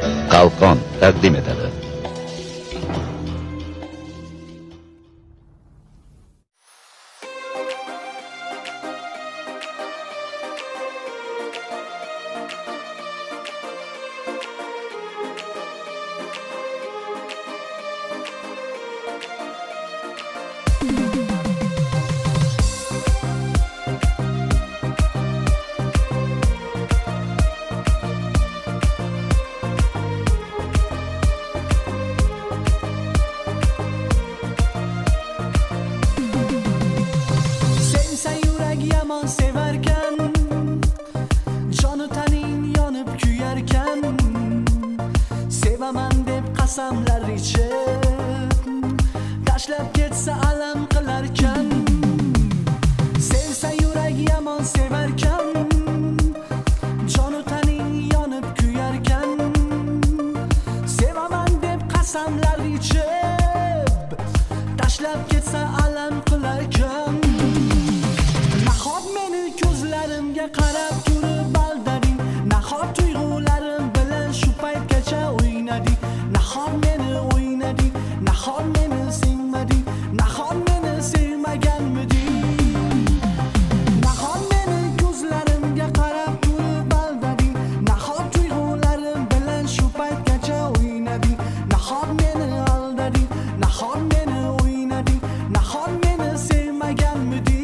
Qalqon taqdim etadi. Severken canı tanin yanıp kuyarken sevaman deb qasamlar ichib tashlab ketsa alam qilarkan sevsa yurag yomon severken canı tanin yanıp kuyarkan sevaman deb qasamlar ichib tashlab ketsa alam qilarkan ko'zlarimga qarab turib aldading nahot tuyg'ularim bilan shu paytgacha o'ynading nahot meni o'ynading nahot meni sevmading nahot meni sevmaganmiding nahot meni ko'zlarimga qarab turib aldading nahot tuyg'ularim bilan shu paytgacha o'ynading nahot meni aldading nahot meni o'ynading nahot meni sevmaganmiding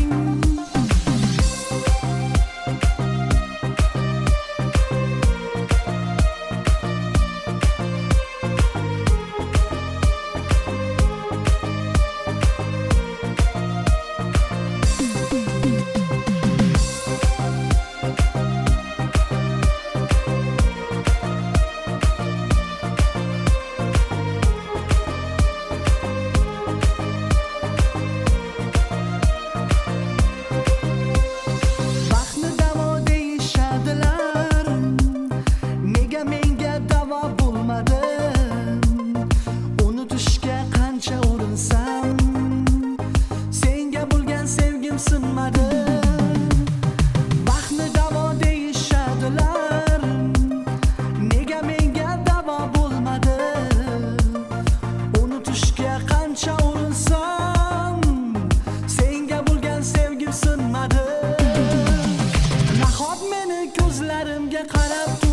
Baxtni davo deyishadilar nega menga davo bo'lmadi unutishga qancha urinsam senga bo'lgan sevgim sinmadi nahot meni ko'zlarimga qarab